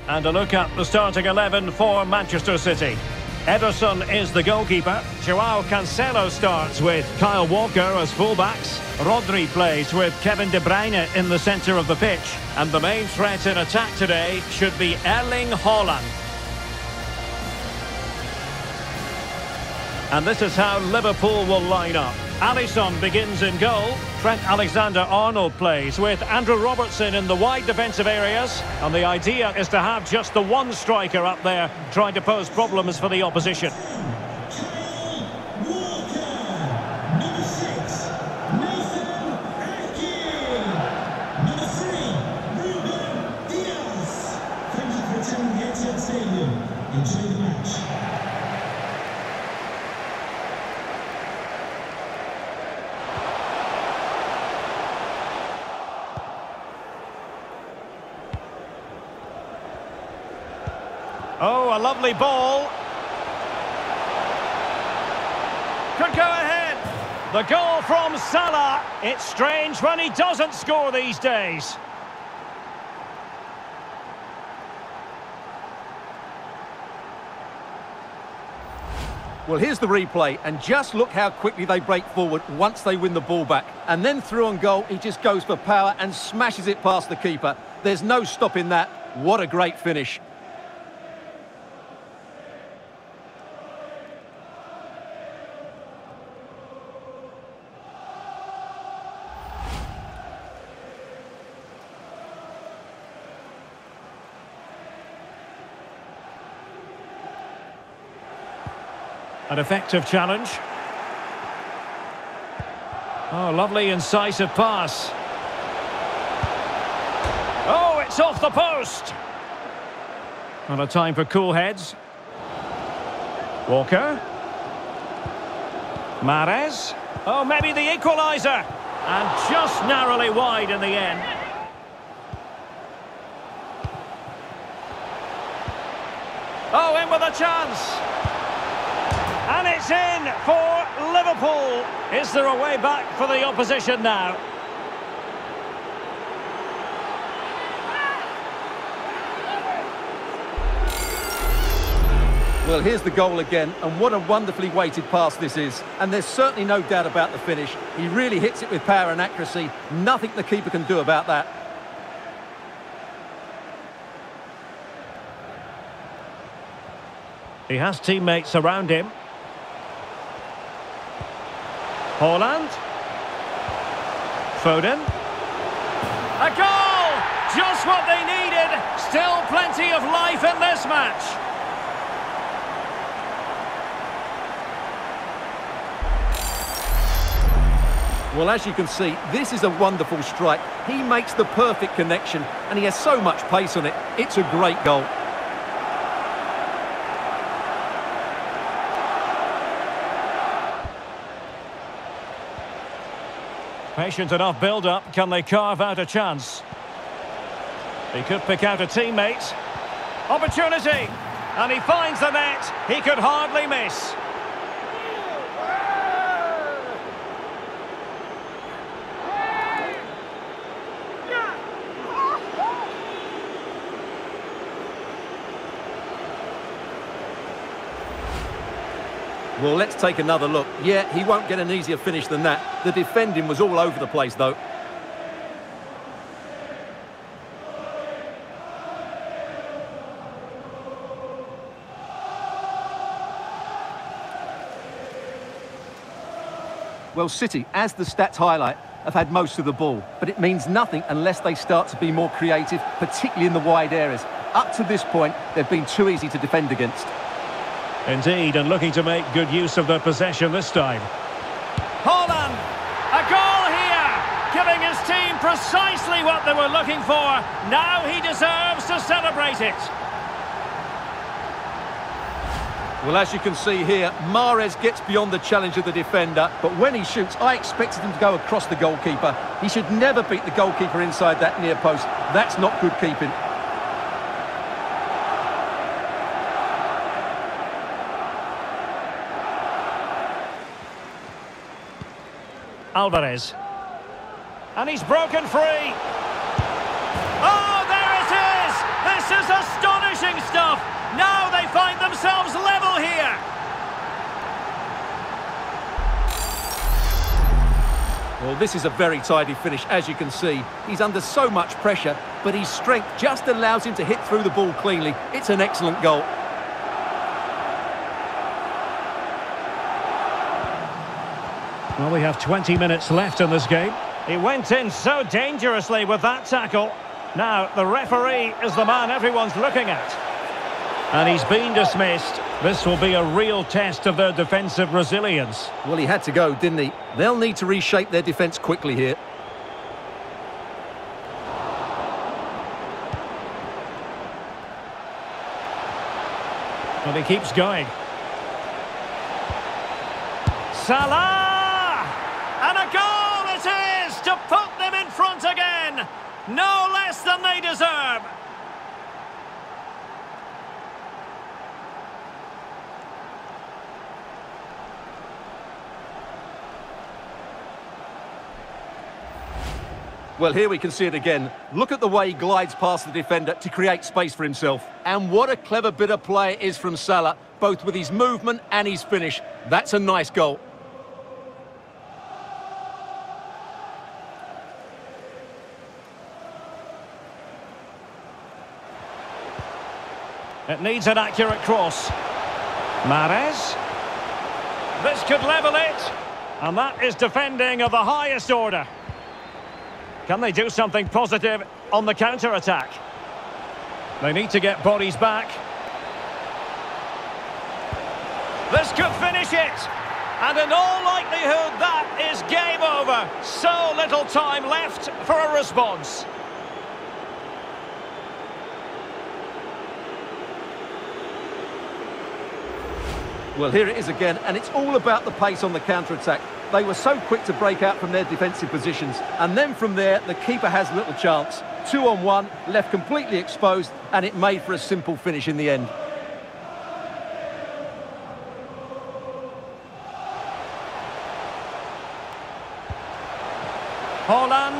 And a look at the starting 11 for Manchester City. Ederson is the goalkeeper. Joao Cancelo starts with Kyle Walker as fullbacks. Rodri plays with Kevin De Bruyne in the centre of the pitch. And the main threat in attack today should be Erling Haaland. And this is how Liverpool will line up. Alisson begins in goal. Trent Alexander-Arnold plays with Andrew Robertson in the wide defensive areas. And the idea is to have just the one striker up there trying to pose problems for the opposition. Enjoy the match. Oh, a lovely ball. Could go ahead. The goal from Salah. It's strange when he doesn't score these days. Well, here's the replay, and just look how quickly they break forward once they win the ball back. And then through on goal, he just goes for power and smashes it past the keeper. There's no stopping that. What a great finish. An effective challenge. Oh, lovely incisive pass. Oh, it's off the post. Not a time for cool heads. Walker. Mahrez. Oh, maybe the equaliser. And just narrowly wide in the end. Oh, in with a chance. And it's in for Liverpool. Is there a way back for the opposition now? Well, here's the goal again, and what a wonderfully weighted pass this is. And there's certainly no doubt about the finish. He really hits it with power and accuracy. Nothing the keeper can do about that. He has teammates around him. Haaland. Foden. A goal! Just what they needed. Still plenty of life in this match. Well, as you can see, this is a wonderful strike. He makes the perfect connection, and he has so much pace on it. It's a great goal. Patient enough build-up. Can they carve out a chance? He could pick out a teammate. Opportunity! And he finds the net. He could hardly miss. Well, let's take another look. Yeah, he won't get an easier finish than that. The defending was all over the place, though. Well, City, as the stats highlight, have had most of the ball, but it means nothing unless they start to be more creative, particularly in the wide areas. Up to this point, they've been too easy to defend against. Indeed, and looking to make good use of their possession this time. Haaland! A goal here! Giving his team precisely what they were looking for. Now he deserves to celebrate it. Well, as you can see here, Mahrez gets beyond the challenge of the defender, but when he shoots, I expected him to go across the goalkeeper. He should never beat the goalkeeper inside that near post. That's not good keeping. Alvarez. And he's broken free. Oh, there it is! This is astonishing! finishing stuff. Now they find themselves level here. Well, this is a very tidy finish, as you can see. He's under so much pressure, but his strength just allows him to hit through the ball cleanly. It's an excellent goal. Well, we have 20 minutes left in this game. He went in so dangerously with that tackle. Now, the referee is the man everyone's looking at. And he's been dismissed. This will be a real test of their defensive resilience. Well, he had to go, didn't he? They'll need to reshape their defence quickly here. But he keeps going. Salah! And a goal it is to put them in front again. No less than they deserve. Well, here we can see it again. Look at the way he glides past the defender to create space for himself. And what a clever bit of play it is from Salah, both with his movement and his finish. That's a nice goal. It needs an accurate cross. Mahrez. This could level it. And that is defending of the highest order. Can they do something positive on the counter-attack? They need to get bodies back. This could finish it. And in all likelihood, that is game over. So little time left for a response. Well, here it is again, and it's all about the pace on the counter-attack. They were so quick to break out from their defensive positions, and then from there, the keeper has little chance. 2-on-1, left completely exposed, and it made for a simple finish in the end. Haaland,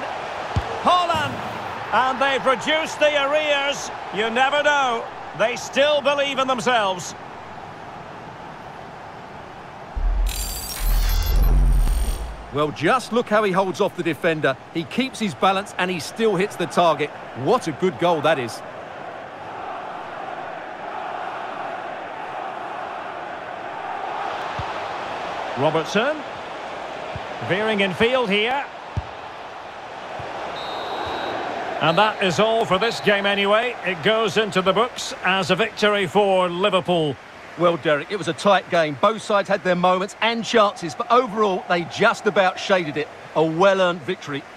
and they've reduced the arrears. You never know. They still believe in themselves. Well, just look how he holds off the defender. He keeps his balance and he still hits the target. What a good goal that is. Robertson. Veering in field here. And that is all for this game anyway. It goes into the books as a victory for Liverpool. Well, Derek, it was a tight game. Both sides had their moments and chances, but overall, they just about shaded it. A well-earned victory.